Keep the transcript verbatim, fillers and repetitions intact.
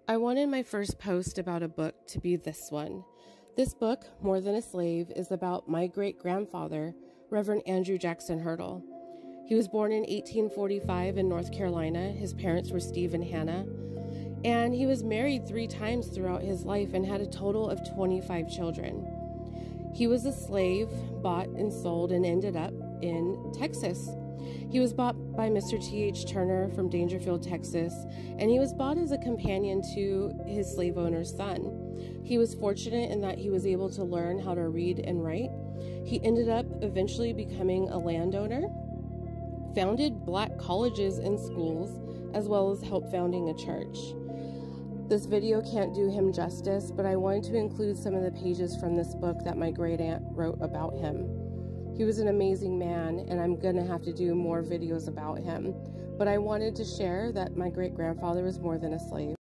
I wanted my first post about a book to be this one. This book, More Than a Slave, is about my great-grandfather, Reverend Andrew Jackson Hurdle. He was born in eighteen forty-five in North Carolina. His parents were Steve and Hannah. And he was married three times throughout his life and had a total of twenty-five children. He was a slave, bought and sold, and ended up in Texas. He was bought by Mister T H Turner from Daingerfield, Texas, and he was bought as a companion to his slave owner's son. He was fortunate in that he was able to learn how to read and write. He ended up eventually becoming a landowner, founded black colleges and schools, as well as helped founding a church. This video can't do him justice, but I wanted to include some of the pages from this book that my great aunt wrote about him. He was an amazing man, and I'm going to have to do more videos about him. But I wanted to share that my great-grandfather was more than a slave.